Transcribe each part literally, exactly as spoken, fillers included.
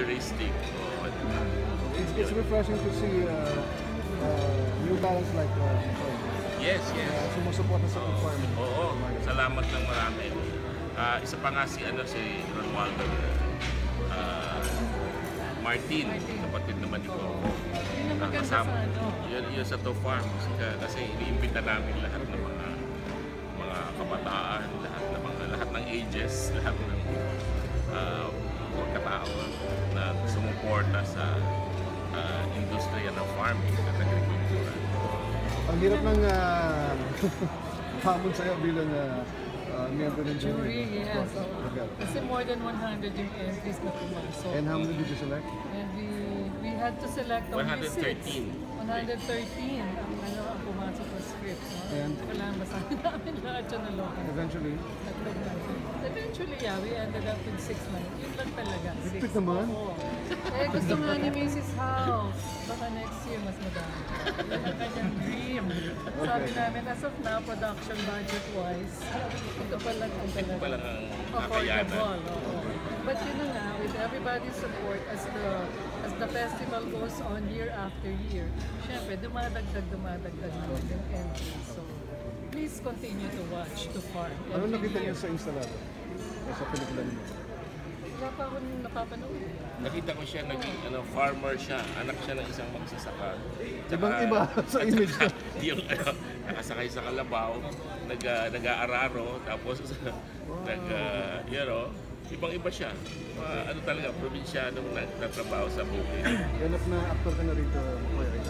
futuristic. Oh, it's, it's refreshing to see uh, uh, New Balance like uh, yes, yes. Uh, sumusuporta sa ToFarm. Oo, oo, salamat ng marami. Uh, isa pa nga si, ano, si Ronaldo uh, Martin, kapatid naman ko. Uh, kasama, yun, yun sa ToFarm. Kasi iniimbita namin lahat ng mga mga kabataan, lahat ng mga lahat ng ages, lahat ng uh, katao na sumuporta sa uh, industriya ng farming at agrikultura. Ang hirap ng uh, hamon sa'yo bilang uh, uh, miyembro ng jury. Jury, yes. So, kasi more than one hundred yung entries na pumasok. And how many did you select? And we we had to select only one hundred thirteen. one hundred thirteen ang ano ang pumasok sa script. No? And kailangan basahin namin lahat siya na local. Eventually? Eventually, yeah, we ended up with six lang. Yun lang talaga. Six naman? Oo. Eh, gusto nga ni Missus House. Baka next year mas madami. Yan ang kanyang dream. Okay. Sabi namin, as of now, production budget-wise, ito pa lang ang Ito pa lang ang affordable. Oo. But yun na nga, with everybody's support as the as the festival goes on year after year, syempre, dumadagdag, dumadagdag naman yung entries. So, please continue to watch ToFarm. Ano nakita niyo sa instalado? Sa pelikula niyo? Wala pa akong napapanood. Nakita ko siya, naging ano, farmer siya, anak siya ng isang magsasaka. Ibang iba sa image niya. Yung ano, nakasakay sa kalabaw, nag, uh, nag-aararo, tapos wow. nag, uh, you know, ibang-iba siya. Uh, ano talaga, probinsyano nagtatrabaho sa bukid. Ganap na actor ka na rito, Reyes.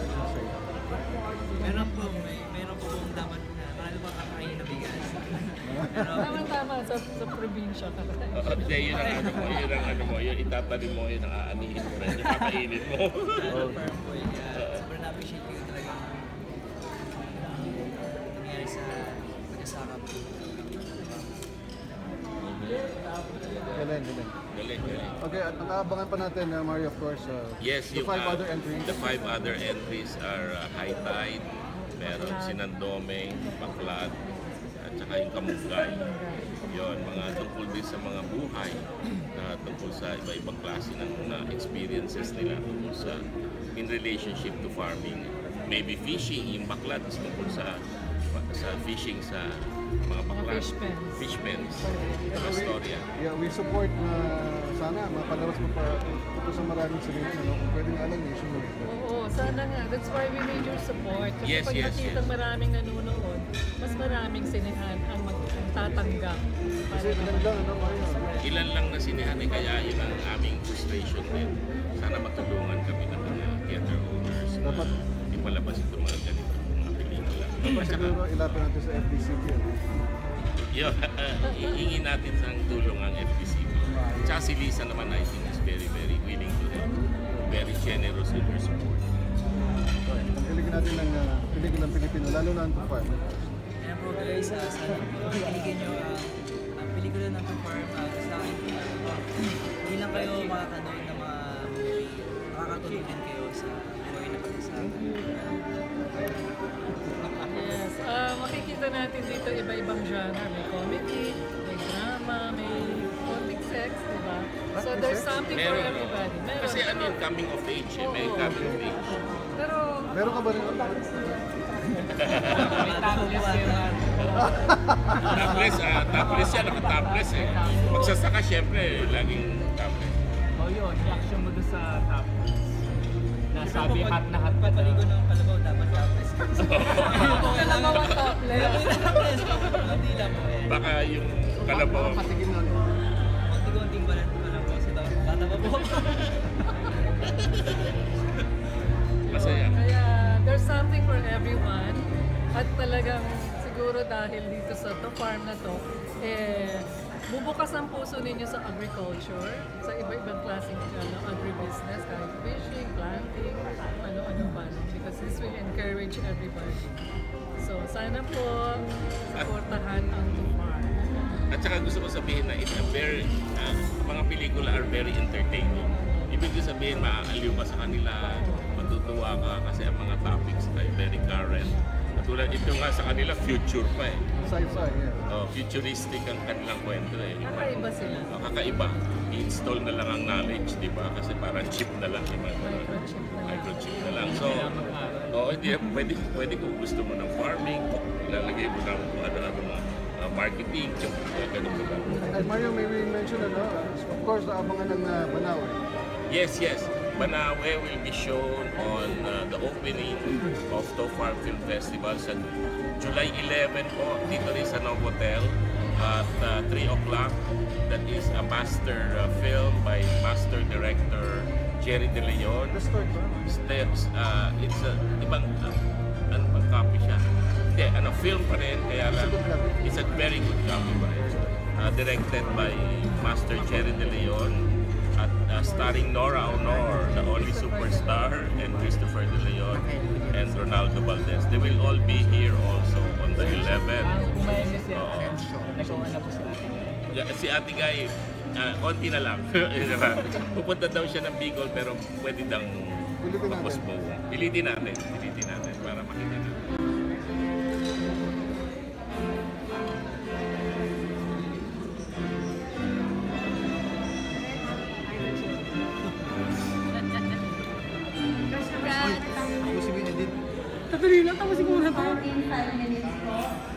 Meron po, may meron po kung dapat na marami pa kakain na bigas. Tama-tama, sa, sa probinsya ka. Oo, hindi, yun ang ano mo, yun ang ano mo, yun itatanim mo, yun ang aanihin mo rin, yung kakainin mo. Parang po, sobrang na-appreciate ko talaga nangyari sa pag-asaka po. Galing, galing. Galing, galing. Okay, at ang kaabangan pa natin, uh, Maryo, of course, uh, Yes, the yung, five uh, other entries. The five other entries are uh, High Tide, meron Sinandoming, Baklad, at saka yung Kamugay. Yun, mga tungkol din sa mga buhay, uh, tungkol sa iba-ibang klase ng mga experiences nila tungkol sa in relationship to farming. Maybe fishing, yung Baklad is tungkol sa sa fishing sa mga bakla. Fish pens. Fish pens. Mga storya. Yeah, we support na uh, sana mapalabas mo pa ito sa maraming sinihan, ano? Kung pwedeng alam niyo, sumunod. Oo, sana nga. That's why we need your support. Kasi Yes, pag yes, nakita yes. maraming nanonood, mas maraming sinihan ang magtatanggap. Kasi ilan lang, ano, Maryo? Ilan lang na sinihan eh, kaya yun ang aming frustration din. Sana matulungan kami ng mga theater owners na Dapat ipalabas ito mga ganito mga pelikula. Dapat siguro ilapin natin sa F D C P. Yun, iingin natin sa tulong ang F D C P. Tsaka si Lisa naman, I think, is very, very willing to help. Very generous in her support. Pilikin natin ng uh, pelikulang Pilipino, lalo na ang ToFarm. Kaya po guys, uh, sana po piligin nyo uh, ang pelikula ng ToFarm. Uh, sa akin, uh, hindi lang kayo makakanood ng mga movie, makakatulog din kayo sa buhay na pag-asama. Yes, uh, makikita natin dito iba-ibang genre. May comedy, may drama, may konting sex, di ba? So there's something for Meron, everybody. Meron. Kasi ano yung coming of age eh, may Oo. coming of age. Pero, Meron ka ba rin? May topless kayo. Topless, ah, topless yan, naka-topless eh. Magsasaka syempre, laging topless. Oh yun, reaction mo doon sa topless. Nasabi hot na hot. Pagpaligo ng kalabaw, dapat topless. kalabaw ang topless. Hindi lang po eh. Baka yung kalabaw. Patigin nun. Konti-konting balat ko lang po. Kasi bata pa po. Masaya. Kaya there's something for everyone. At talagang siguro dahil dito sa ToFarm na to, eh, bubukas ang puso ninyo sa agriculture, sa iba-ibang klaseng ano, agribusiness, kahit fishing, planting, ano-ano pa. Because this will encourage everybody. So sana po supportahan ang ToFarm. At saka gusto ko sabihin na it's a very, uh, mga pelikula are very entertaining. Ibig sabihin, maaaliw ka sa kanila, matutuwa ka kasi ang mga topics ay very current. Katulad ito nga sa kanila, future pa eh. Sci-fi, yeah. Oh, futuristic ang kanilang kwento eh. Kakaiba sila. Oh, kakaiba. I-install na lang ang knowledge, di ba? Kasi parang chip na lang. Diba? Microchip na lang. Microchip na lang. So, oh, hindi, pwede, pwede kung gusto mo ng farming, lalagay mo ng ano-ano uh, marketing, yung uh, ganun ka lang. And Maryo, may we mention ano, of course, naabangan ng uh, Banawe. Yes, yes. Banawe will be shown on uh, the opening of ToFarm Film Festival sa July eleventh po, dito rin sa Novotel at uh, three o'clock. That is a master uh, film by master director Jerry De Leon. The start ba? Steps, uh, it's a ibang uh, ano bang copy siya? Hindi, ano film pa rin, kaya lang it's a very good copy pa rin. Uh, directed by Master Jerry De Leon at uh, starring Nora Honor, the only superstar, and Christopher De Leon and Ronaldo Valdez. They will all be here also on the eleventh. Kumain na siya. Oo. Nagawa na po sila. Yeah, si Ate Guy, uh, konti na lang. Pupunta daw siya ng Bicol pero pwede dang Pilitin natin. mag-postpone. Pilitin natin. Pilitin natin para makita natin. Ako si Winnie din. Tatali lang, tapos siguro na tayo. In five minutes po.